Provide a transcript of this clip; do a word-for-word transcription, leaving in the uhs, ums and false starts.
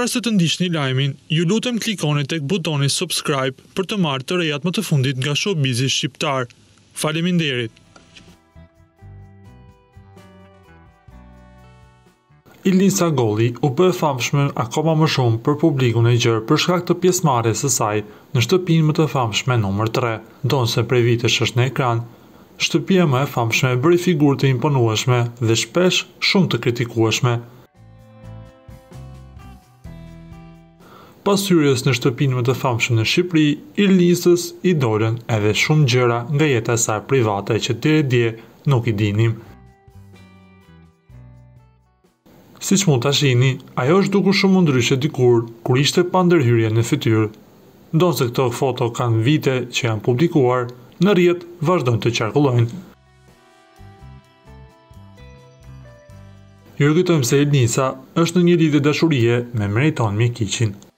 Para se të ndiqni lajmin, ju lutem klikoni tek butoni subscribe për të marrë të rejat më të fundit nga showbizi shqiptar. Faleminderit. Ilnisa Agolli u bë e famshme akoma më shumë për publikun e gjerë për shkak të pjesëmarrjes së saj në shtëpinë më të famshme numër tre, ndonse prej vitesh është në ekran. Shtëpia më e famshme bëri figurë të imponueshme dhe shpesh shumë të kritikueshme. Pas hyrjes në shtëpinë më të famshme në Shqipëri, Ilnisës i dolën edhe shumë gjëra nga jeta e saj private që deri dje nuk i dinim. Siç mund ta shihni, ajo është dukur shumë ndryshe dikur kur ishte pa ndërhyrje në fytyrë. Ndonse këto foto kanë vite që janë publikuar, në rrjet vazhdojnë të qarkullojnë. Ju kujtojmë se Ilnisa është në një lidhje dashurie me Meriton Mjekiqin.